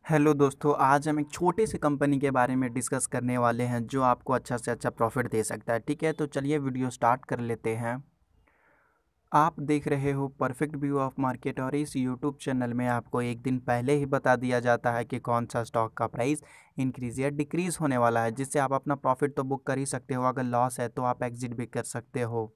Hello दोस्तों, आज हम एक छोटे से कंपनी के बारे में डिस्कस करने वाले हैं जो आपको अच्छा से अच्छा प्रॉफिट दे सकता है। ठीक है, तो चलिए वीडियो स्टार्ट कर लेते हैं। आप देख रहे हो परफेक्ट व्यू ऑफ मार्केट और इस यूट्यूब चैनल में आपको एक दिन पहले ही बता दिया जाता है कि कौन सा स्टॉक का प्राइस इंक्रीज या डिक्रीज होने वाला है, जिससे आप अपना प्रॉफिट तो बुक कर ही सकते हो। अगर लॉस है तो आप एग्जिट भी कर सकते हो।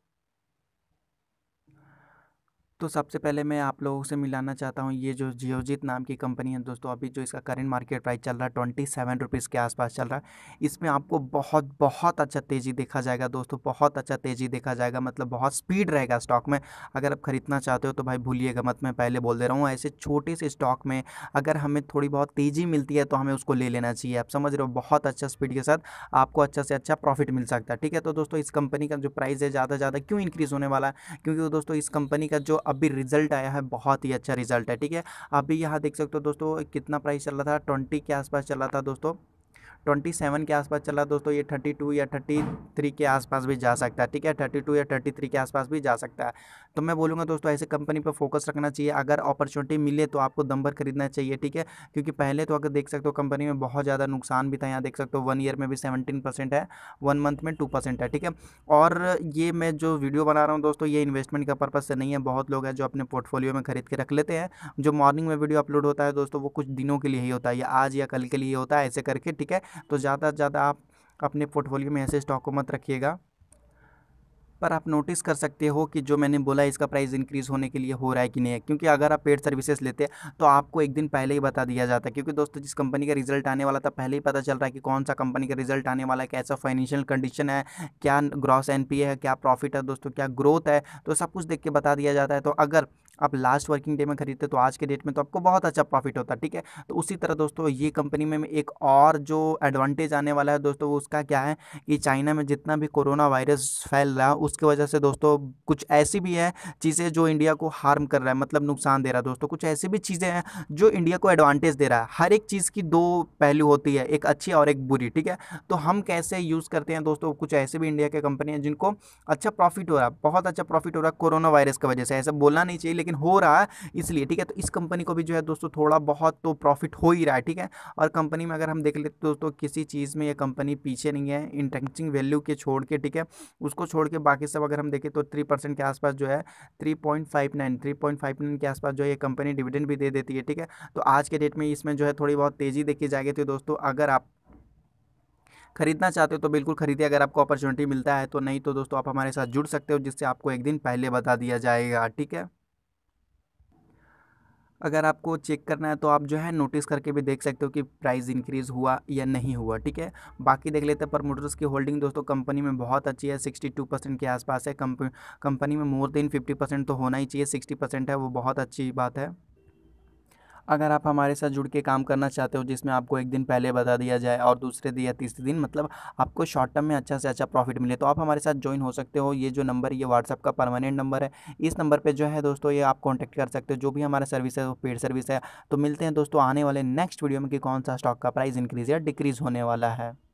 तो सबसे पहले मैं आप लोगों से मिलाना चाहता हूँ ये जो जियोजित नाम की कंपनी है दोस्तों। अभी जो इसका करंट मार्केट प्राइस चल रहा है 27 रुपीज़ के आसपास चल रहा है। इसमें आपको बहुत बहुत अच्छा तेज़ी देखा जाएगा दोस्तों, बहुत अच्छा तेज़ी देखा जाएगा, मतलब बहुत स्पीड रहेगा स्टॉक में। अगर आप खरीदना चाहते हो तो भाई भूलिएगा मत, मैं पहले बोल दे रहा हूँ। ऐसे छोटे से स्टॉक में अगर हमें थोड़ी बहुत तेज़ी मिलती है तो हमें उसको ले लेना चाहिए। आप समझ रहे हो, बहुत अच्छा स्पीड के साथ आपको अच्छा से अच्छा प्रॉफिट मिल सकता है। ठीक है, तो दोस्तों इस कंपनी का जो प्राइस है ज़्यादा से ज़्यादा क्यों इंक्रीज़ होने वाला है, क्योंकि दोस्तों इस कंपनी का जो अभी रिजल्ट आया है बहुत ही अच्छा रिजल्ट है। ठीक है, अभी यहाँ देख सकते हो दोस्तों कितना प्राइस चल रहा था, 20 के आसपास चल रहा था दोस्तों, 27 के आसपास चला दोस्तों। ये 32 या 33 के आसपास भी जा सकता है। ठीक है, 32 या 33 के आसपास भी जा सकता है। तो मैं बोलूँगा दोस्तों ऐसे कंपनी पर फोकस रखना चाहिए। अगर अपॉर्चुनिटी मिले तो आपको दम भर खरीदना चाहिए। ठीक है, क्योंकि पहले तो अगर देख सकते हो कंपनी में बहुत ज़्यादा नुकसान भी था। यहाँ देख सकते हो 1 ईयर में भी 17% है, 1 मंथ में 2% है। ठीक है, और ये मैं जो वीडियो बना रहा हूँ दोस्तों, ये इन्वेस्टमेंट का पर्पज़ से नहीं है। बहुत लोग हैं जो अपने पोर्टफोलियो में खरीद के रख लेते हैं। जो मॉर्निंग में वीडियो अपलोड होता है दोस्तों, वो कुछ दिनों के लिए ही होता है, या आज या कल के लिए होता है, ऐसे करके। ठीक है, तो ज़्यादा से ज़्यादा आप अपने पोर्टफोलियो में ऐसे स्टॉक को मत रखिएगा। पर आप नोटिस कर सकते हो कि जो मैंने बोला इसका प्राइस इंक्रीज़ होने के लिए हो रहा है कि नहीं है, क्योंकि अगर आप पेड सर्विसेज लेते हैं तो आपको एक दिन पहले ही बता दिया जाता है। क्योंकि दोस्तों जिस कंपनी का रिजल्ट आने वाला था पहले ही पता चल रहा है कि कौन सा कंपनी का रिजल्ट आने वाला है, कैसा फाइनेंशियल कंडीशन है, क्या ग्रॉस एनपीए है, क्या प्रॉफिट है दोस्तों, क्या ग्रोथ है, तो सब कुछ देख के बता दिया जाता है। तो अगर आप लास्ट वर्किंग डे में खरीदते तो आज के डेट में तो आपको बहुत अच्छा प्रॉफिट होता है। ठीक है, तो उसी तरह दोस्तों ये कंपनी में एक और जो एडवांटेज आने वाला है दोस्तों, वो उसका क्या है कि चाइना में जितना भी कोरोना वायरस फैल रहा है उसकी वजह से दोस्तों कुछ ऐसी भी है चीज़ें जो इंडिया को हार्म कर रहा है, मतलब नुकसान दे रहा है दोस्तों। कुछ ऐसी भी चीज़ें हैं जो इंडिया को एडवांटेज दे रहा है। हर एक चीज़ की दो पहलू होती है, एक अच्छी और एक बुरी। ठीक है, तो हम कैसे यूज़ करते हैं दोस्तों, कुछ ऐसे भी इंडिया की कंपनी हैं जिनको अच्छा प्रॉफिट हो रहा है, बहुत अच्छा प्रॉफिट हो रहा है कोरोना वायरस की वजह से। ऐसा बोलना नहीं चाहिए लेकिन हो रहा है इसलिए। ठीक है, तो इस कंपनी को भी जो है दोस्तों थोड़ा बहुत तो प्रॉफिट हो ही रहा है। ठीक है, और कंपनी में अगर हम देख लेते तो दोस्तों किसी चीज़ में ये कंपनी पीछे नहीं है, इंट्रेंसिक वैल्यू के छोड़ के। ठीक है, उसको छोड़ के बाकी सब अगर हम देखें तो 3% के आसपास जो है, 3.59 के आसपास जो है ये कंपनी डिविडेंड भी दे देती है। ठीक है, तो आज के डेट में इसमें जो है थोड़ी बहुत तेज़ी देखी जाएगी। तो दोस्तों अगर आप खरीदना चाहते हो तो बिल्कुल खरीदिए, अगर आपको अपॉर्चुनिटी मिलता है तो। नहीं तो दोस्तों आप हमारे साथ जुड़ सकते हो, जिससे आपको एक दिन पहले बता दिया जाएगा। ठीक है, अगर आपको चेक करना है तो आप जो है नोटिस करके भी देख सकते हो कि प्राइस इंक्रीज़ हुआ या नहीं हुआ। ठीक है, बाकी देख लेते हैं प्रमोटर्स की होल्डिंग दोस्तों कंपनी में बहुत अच्छी है, 62% के आसपास है। कंपनी में मोर देन 50% तो होना ही चाहिए, 60% है, वो बहुत अच्छी बात है। अगर आप हमारे साथ जुड़ के काम करना चाहते हो जिसमें आपको एक दिन पहले बता दिया जाए और दूसरे दिन या तीसरे दिन मतलब आपको शॉर्ट टर्म में अच्छा से अच्छा प्रॉफिट मिले, तो आप हमारे साथ ज्वाइन हो सकते हो। ये जो नंबर है ये व्हाट्सअप का परमानेंट नंबर है। इस नंबर पे जो है दोस्तों ये आप कांटेक्ट कर सकते हो। जो भी हमारा सर्विस है वो पेड सर्विस है। तो मिलते हैं दोस्तों आने वाले नेक्स्ट वीडियो में कि कौन सा स्टॉक का प्राइस इंक्रीज़ या डिक्रीज़ होने वाला है।